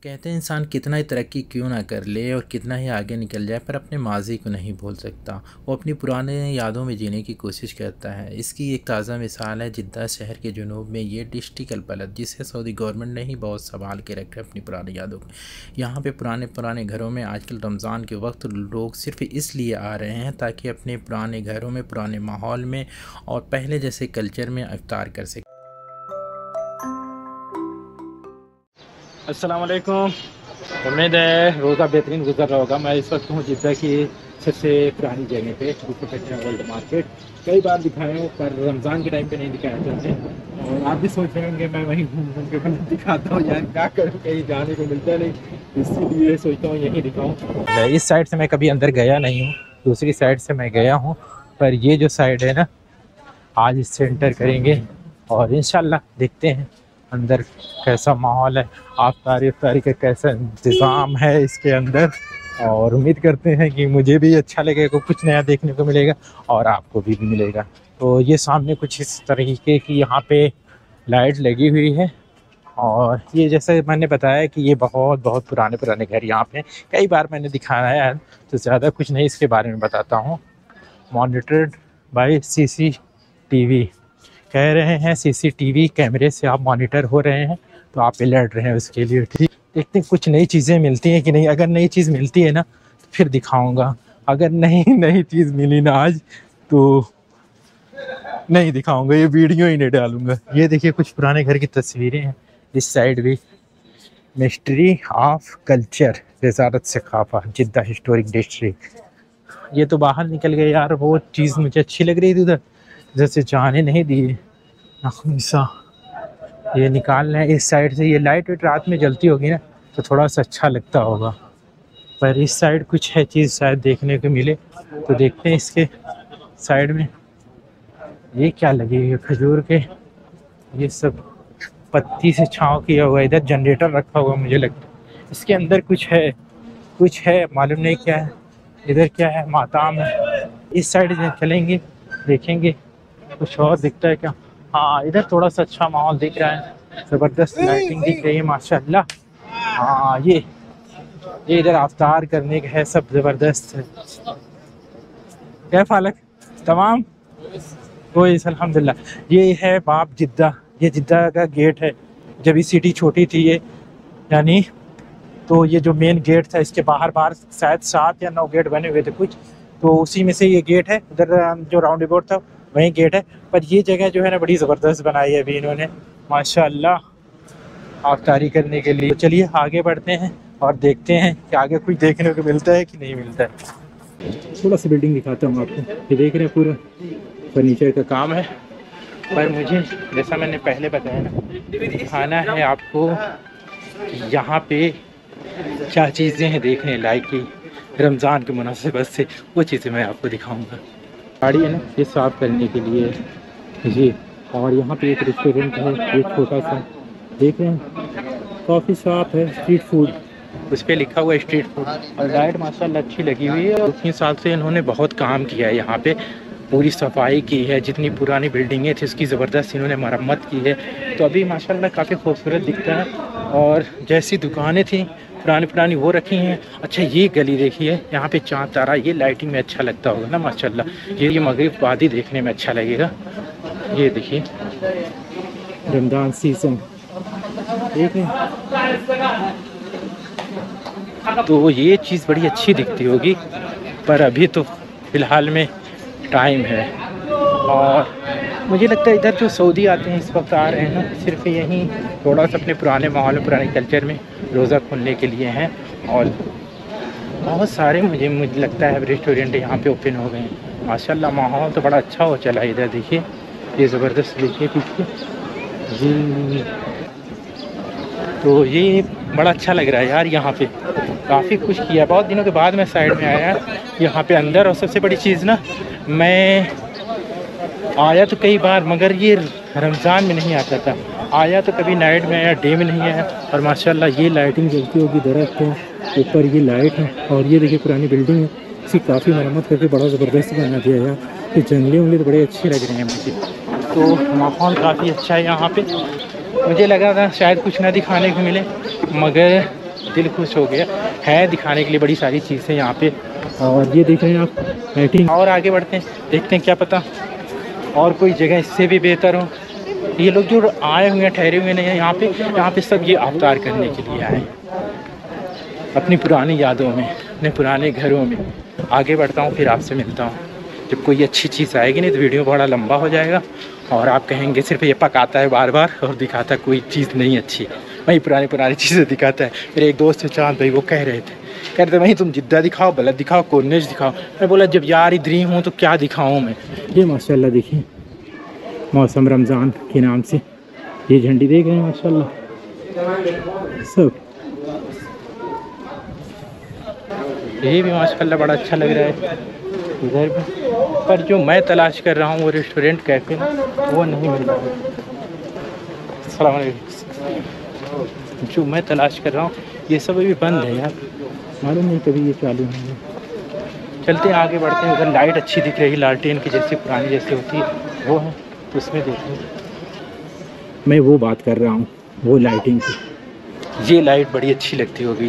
कहते हैं इंसान कितना ही तरक्की क्यों ना कर ले और कितना ही आगे निकल जाए पर अपने माजी को नहीं भूल सकता। वो अपनी पुराने यादों में जीने की कोशिश करता है। इसकी एक ताज़ा मिसाल है जिद्दा शहर के जुनूब में ये डिस्ट्रिक्ट अल-बलद, जिसे सऊदी गवर्नमेंट ने ही बहुत संभाल के रखा है अपनी पुरानी यादों को। यहाँ पे पुराने पुराने घरों में आजकल रमज़ान के वक्त लोग सिर्फ इसलिए आ रहे हैं ताकि अपने पुराने घरों में, पुराने माहौल में और पहले जैसे कल्चर में इफ्तार कर सकें। अस्सलाम वालेकुम। उम्मीद है रोज़ा बेहतरीन गुजर रहा होगा। मैं इस वक्त हूँ जिद्दा की सबसे पुरानी जगह पे, जिसे कहते हैं वर्ल्ड मार्केट। कई बार दिखाए हूँ पर रमज़ान के टाइम पे नहीं दिखाया जाते और आप भी सोच रहे होंगे मैं वहीं घूम घूम के दिखाता हूँ, यार क्या करूँ, कहीं जाने को मिलता नहीं, इसीलिए सोचता हूँ यहीं दिखाऊँ। इस साइड से मैं कभी अंदर गया नहीं हूँ, दूसरी साइड से मैं गया हूँ, पर ये जो साइड है ना, आज इससे एंटर करेंगे और इंशाल्लाह देखते हैं अंदर कैसा माहौल है, इफ्तारी का कैसा इंतज़ाम है इसके अंदर। और उम्मीद करते हैं कि मुझे भी अच्छा लगेगा, कुछ नया देखने को मिलेगा और आपको भी मिलेगा। तो ये सामने कुछ इस तरीके की यहाँ पे लाइट लगी हुई है और ये जैसे मैंने बताया कि ये बहुत पुराने घर यहाँ पे कई बार मैंने दिखाया है, तो ज़्यादा कुछ नहीं इसके बारे में बताता हूँ। मॉनिटर्ड बाय CCTV कह रहे हैं, CCTV कैमरे से आप मॉनिटर हो रहे हैं, तो आप अलर्ट रहे हैं उसके लिए। ठीक, देखते हैं कुछ नई चीज़ें मिलती हैं कि नहीं। अगर नई चीज़ मिलती है ना तो फिर दिखाऊंगा, अगर नई चीज़ मिली ना आज तो नहीं दिखाऊंगा, ये वीडियो ही नहीं डालूंगा। ये देखिए कुछ पुराने घर की तस्वीरें हैं। इस साइड भी ministry of culture, Wazarat सकाफा, Jeddah historic district. ये तो बाहर निकल गए यार, वो चीज़ मुझे अच्छी लग रही थी उधर, जैसे जाने नहीं दिए। ये निकालना है इस साइड से। ये लाइट रात में जलती होगी ना तो थोड़ा सा अच्छा लगता होगा, पर इस साइड कुछ है चीज़ शायद देखने को मिले, तो देखते हैं। इसके साइड में ये क्या लगी हुई है, खजूर के ये सब पत्ती से छाँव किया हुआ है। इधर जनरेटर रखा हुआ मुझे लगता है इसके अंदर कुछ है मालूम नहीं क्या है। इधर क्या है, माताम है। इस साइड चलेंगे, देखेंगे कुछ और दिखता है क्या। हाँ, इधर थोड़ा सा अच्छा माहौल दिख रहा है, ज़बरदस्त लाइटिंग दिख रही है माशाल्लाह। हाँ, ये इधर अफ्तार करने का है, सब ज़बरदस्त है। क्या फालक तमाम कोई, अल्हम्दुलिल्लाह। ये है बाब जिद्दा, ये जिद्दा का गेट है। जब ये सिटी छोटी थी ये, यानी तो ये जो मेन गेट था, इसके बाहर शायद 7 या 9 गेट बने हुए थे कुछ, तो उसी में से ये गेट है। उधर जो राउंड अबाउट था वहीं गेट है, पर ये जगह जो है ना बड़ी ज़बरदस्त बनाई है अभी इन्होंने माशाल्लाह अफ्तारी करने के लिए। तो चलिए आगे बढ़ते हैं और देखते हैं कि आगे कुछ देखने को मिलता है कि नहीं मिलता है। थोड़ा सा बिल्डिंग दिखाता हूँ आपको। ये देख रहे हैं पूरा फर्नीचर का काम है, पर मुझे जैसा मैंने पहले बताया ना, दिखाना है आपको यहाँ पे क्या चीज़ें हैं देखने लायक की रमज़ान के मुनासिबत से, वो चीज़ें मैं आपको दिखाऊंगा। गाड़ी है ना, ये साफ़ करने के लिए जी। और यहाँ पे एक रेस्टोरेंट है, एक छोटा सा, देख रहे हैं, कॉफ़ी शॉप है, स्ट्रीट फूड, उस पर लिखा हुआ है स्ट्रीट फूड। और लाइट माशाल्लाह अच्छी लगी हुई है। और 3 साल से इन्होंने बहुत काम किया है यहाँ पे, पूरी सफाई की है। जितनी पुरानी बिल्डिंगें थी उसकी ज़बरदस्त इन्होंने मरम्मत की है, तो अभी माशाल्लाह काफ़ी खूबसूरत दिखता है। और जैसी दुकानें थी पुरानी वो रखी हैं। अच्छा, ये गली देखिए, यहाँ पे चाँद तारा, ये लाइटिंग में अच्छा लगता होगा ना माशाल्लाह। ये मगरिब वादी देखने में अच्छा लगेगा। ये देखिए रमज़ान सीज़न, ठीक है, तो ये चीज़ बड़ी अच्छी दिखती होगी, पर अभी तो फ़िलहाल में टाइम है। और मुझे लगता है इधर जो सऊदी आते हैं इस वक्त आ रहे हैं ना, सिर्फ यहीं थोड़ा सा अपने पुराने माहौल में, पुराने कल्चर में रोज़ा खोलने के लिए हैं। और बहुत सारे मुझे लगता है रेस्टोरेंट यहाँ पे ओपन हो गए हैं माशाल्लाह। माहौल तो बड़ा अच्छा हो चला है इधर। देखिए ये ज़बरदस्त, देखिए पीछे जी, तो ये बड़ा अच्छा लग रहा है यार। यहाँ पे काफ़ी कुछ किया, बहुत दिनों के बाद मैं साइड में आया यहाँ पे अंदर। और सबसे बड़ी चीज़ ना, मैं आया तो कई बार, मगर ये रमज़ान में नहीं आता था। आया तो कभी नाइट में आया, डे में नहीं आया। और माशाल्लाह ये लाइटिंग जलती होगी, दरख्त है ऊपर, ये लाइट है। और ये देखिए पुरानी बिल्डिंग है, इसकी काफ़ी मरम्मत करके बड़ा ज़बरदस्त बना दिया यार। ये जंगले उंगले तो बड़े अच्छे लग रहे हैं मुझे, तो माहौल काफ़ी अच्छा है यहाँ पे। मुझे लगा था शायद कुछ ना दिखाने को मिले, मगर दिल खुश हो गया है। दिखाने के लिए बड़ी सारी चीज़ें यहाँ पे। और ये देख रहे हैं आप लाइटिंग। और आगे बढ़ते हैं, देखते हैं क्या पता और कोई जगह इससे भी बेहतर हो। ये लोग जो आए हुए हैं, ठहरे हुए नहीं हैं यहाँ पे सब ये अवतार करने के लिए आए, अपनी पुरानी यादों में, अपने पुराने घरों में। आगे बढ़ता हूँ, फिर आपसे मिलता हूँ। जब कोई अच्छी चीज़ आएगी नहीं तो वीडियो बड़ा लंबा हो जाएगा और आप कहेंगे सिर्फ ये पकाता है बार बार और दिखाता कोई चीज़ नहीं अच्छी। वही पुरानी चीज़ें दिखाता है। मेरे एक दोस्त थे चांद भाई, वो कह रहे थे वहीं तुम जिद्दा दिखाओ, बलद दिखाओ, कोर्निश दिखाओ। मैं बोला जब यार इधर ही हूँ तो क्या दिखाऊँ मैं। ये माशाल्लाह देखिए, मौसम रमज़ान के नाम से ये झंडी देख रहे हैं माशाल्लाह सब। ये भी माशाल्लाह बड़ा अच्छा लग रहा है इधर भी। पर जो मैं तलाश कर रहा हूँ वो रेस्टोरेंट कैफ़े वो नहीं मिल रहा है। अस्सलाम वालेकुम। जो मैं तलाश कर रहा हूँ ये सब अभी बंद है यार, मालूम नहीं कभी ये चालू होंगे। चलते हैं आगे बढ़ते हैं। उधर लाइट अच्छी दिख रही है, लालटेन की जैसी पुरानी जैसी होती है वो है, तो उसमें देखिए मैं वो बात कर रहा हूँ, वो लाइटिंग की। ये लाइट बड़ी अच्छी लगती होगी।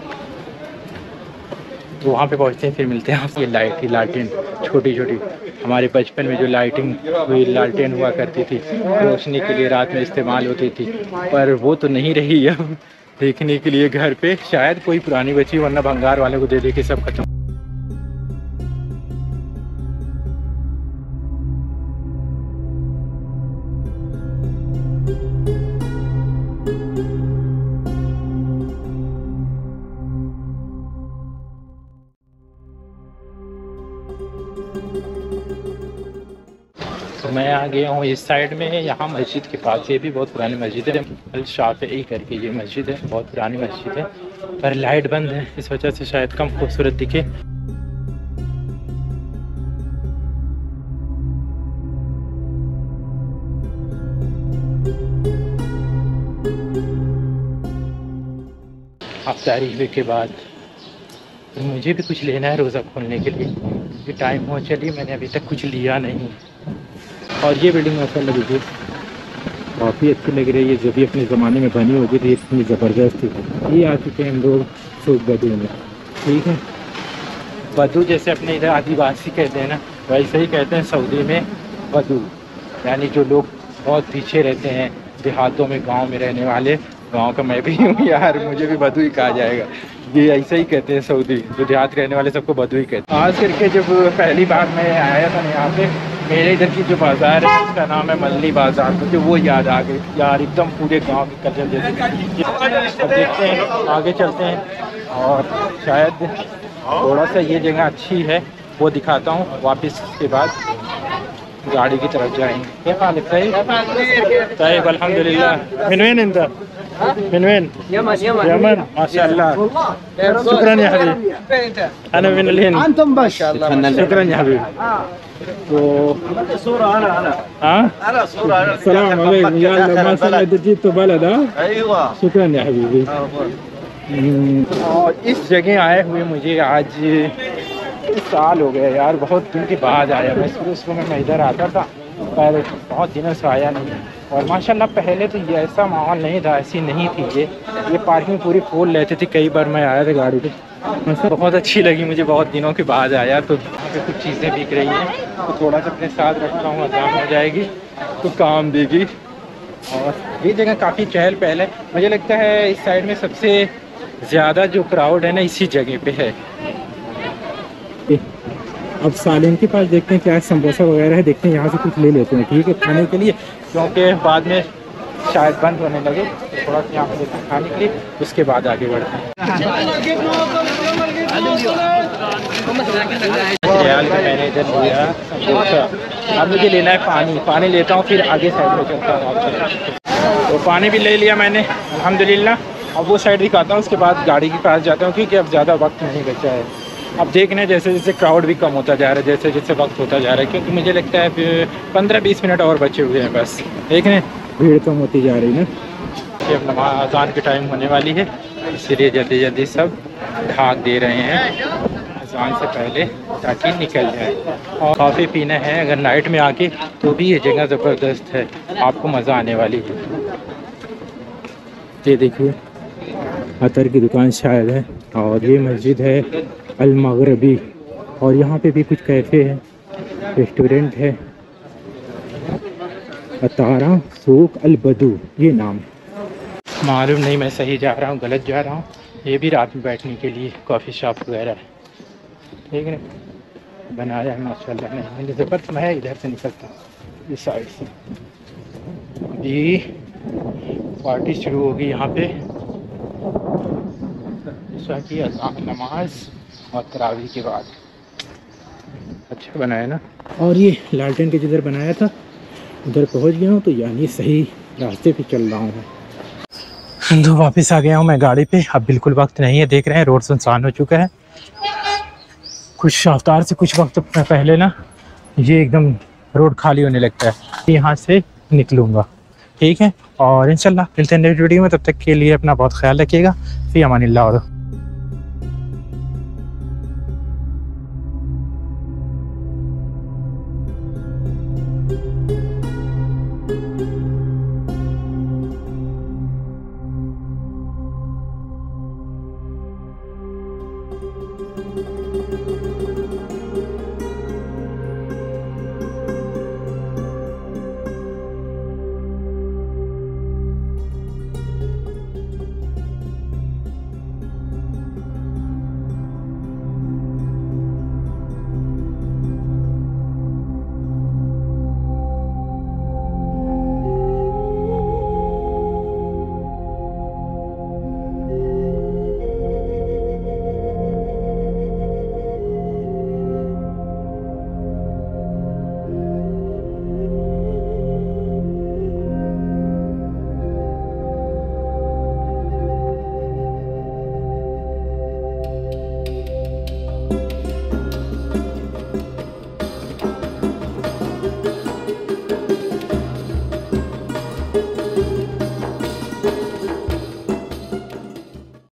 तो वहाँ पे पहुँचते हैं, फिर मिलते हैं। ये लाइट, ये लालटेन छोटी छोटी, हमारे बचपन में जो लाइटिंग हुई लालटेन हुआ करती थी, रोशनी के लिए रात में इस्तेमाल होती थी, पर वो तो नहीं रही अब देखने के लिए घर पे। शायद कोई पुरानी बची, वरना भंगार वाले को दे दे के सब खत्म। तो मैं आ गया हूँ इस साइड में, यहाँ मस्जिद के पास। ये भी बहुत पुरानी मस्जिद है, अल शाफ़ई करके ये मस्जिद है, बहुत पुरानी मस्जिद है। पर लाइट बंद है, इस वजह से शायद कम खूबसूरत दिखे। अफ्तारी के बाद तो मुझे भी कुछ लेना है रोज़ा खोलने के लिए, ये टाइम हो चलिए, मैंने अभी तक कुछ लिया नहीं। और ये बिल्डिंग माशाल्लाह देखिए काफ़ी अच्छी लग रही है, जो भी अपने ज़माने में बनी होगी थी इतनी ज़बरदस्त थी। ये आ चुके हैं हम लोग सूख बदू में, ठीक है। बदू जैसे अपने इधर आदिवासी कहते हैं ना, वैसे ही कहते हैं सऊदी में बदू, यानी जो लोग बहुत पीछे रहते हैं देहातों में, गाँव में रहने वाले। गाँव का मैं भी हूँ यार, मुझे भी बदू ही कहा जाएगा। ये ऐसे ही कहते हैं सऊदी, जो देहात रहने वाले सबको बदू ही कहते हैं। आज करके जब पहली बार मैं आया था यहाँ पे, मेरे इधर की जो बाज़ार है उसका नाम है मल्ली बाज़ार, मुझे वो याद आ गई यार, एकदम पूरे गांव की कल्चर जैसे। अब देखते हैं आगे चलते हैं और शायद थोड़ा सा ये जगह अच्छी है वो दिखाता हूँ, वापस के बाद गाड़ी की तरफ जाएंगे। क्या हाल है? तैयब अल्हम्दुलिल्लाह। मिन वैन इंत? मिन वैन? यमन। माशाअल्लाह, शुक्रान या हबीब। अना मिन अल-हिंद। अंतुम माशाअल्लाह, शुक्रान या हबीब। तो सलाम अलैकुम या अल्लाह, माशाअल्लाह जीत तो बलद। शुक्रान या हबीबी। और इस जगह आए हुए मुझे आज साल हो गए यार, बहुत दिन के बाद आया। मैं शुरू में मैं इधर आता था, पर बहुत दिनों से आया नहीं। और माशाल्लाह पहले तो ये ऐसा माहौल नहीं था, ऐसी नहीं थी ये पार्किंग पूरी फुल लेती थी। कई बार मैं आया था गाड़ी पे, बहुत अच्छी लगी मुझे, बहुत दिनों के बाद आया। तो यहाँ पे कुछ चीज़ें बिक रही हैं, तो थोड़ा सा अपने साथ रखता हूँ, आसान हो जाएगी तो काम देगी। और ये जगह काफ़ी चहल पहल है, मुझे लगता है इस साइड में सबसे ज़्यादा जो क्राउड है ना इसी जगह पे है। अब सालिम के पास देखते हैं क्या समोसा वगैरह है, देखते हैं यहाँ से कुछ ले लेते हैं, ठीक है, खाने के लिए, क्योंकि बाद में शायद बंद होने लगे। तो थोड़ा सा यहाँ पे देखते हैं खाने के लिए, उसके बाद आगे बढ़ते हैं। मैंने इधर लिया समोसा, अब मुझे लेना है पानी लेता हूँ, फिर आगे साइड में चलता हूँ आपसे। तो पानी भी ले लिया मैंने अल्हम्दुलिल्लाह। अब वो साइड दिखाता हूँ, उसके बाद गाड़ी के पास जाता हूँ, क्योंकि अब ज़्यादा वक्त नहीं बचा है। अब देखने जैसे जैसे क्राउड भी कम होता जा रहा है, जैसे जैसे वक्त होता जा रहा है, क्योंकि मुझे लगता है 15-20 मिनट और बचे हुए हैं बस। देखने भीड़ कम होती जा रही है ना, अब नमाज़ अज़ान की टाइम होने वाली है, इसीलिए जल्दी जल्दी सब ढाक दे रहे हैं अज़ान से पहले, ताकि निकल जाए। और कॉफ़ी पीना है अगर नाइट में आके, तो भी ये जगह ज़बरदस्त है, आपको मज़ा आने वाली है। ये देखिए अतर की दुकान शायद है। और ये मस्जिद है अल मगरबी। और यहाँ पे भी कुछ कैफ़े है, रेस्टोरेंट है। अतारा सूक अल बदू ये नाम। मालूम नहीं मैं सही जा रहा हूँ गलत जा रहा हूँ। ये भी रात में बैठने के लिए कॉफ़ी शॉप वगैरह है, ठीक है। बनाया है माशाल्लाह। नहीं मैंने ज़बरदस्त, मैं इधर से निकलता हूँ इस साइड से। अभी पार्टी शुरू होगी यहाँ पे, इशा की अज़ान नमाज और तरावी के बाद। अच्छा बनाया ना। और ये लालटेन के जिधर बनाया था उधर पहुँच गया हूँ, तो यानी सही रास्ते पे चल रहा हूँ मैं। तो वापस आ गया हूँ मैं गाड़ी पे। अब बिल्कुल वक्त नहीं है, देख रहे हैं रोड सुनसान हो चुका है। कुछ रफ्तार से कुछ वक्त पहले ना ये एकदम रोड खाली होने लगता है। यहाँ से निकलूँगा, ठीक है। और इंशाल्लाह मिलते हैं नेक्स्ट वीडियो में। तब तक के लिए अपना बहुत ख्याल रखिएगा। फ़ी अमानिल्लाह।